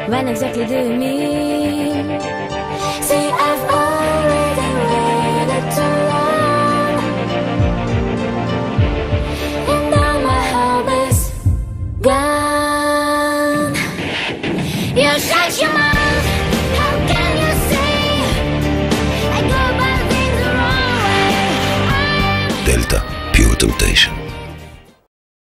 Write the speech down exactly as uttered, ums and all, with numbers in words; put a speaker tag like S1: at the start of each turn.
S1: When exactly do you mean? See, I've already waited too long, and now my hope is gone. You shut your mouth, how can you say I go about things the wrong way?
S2: Delta Pure Temptation.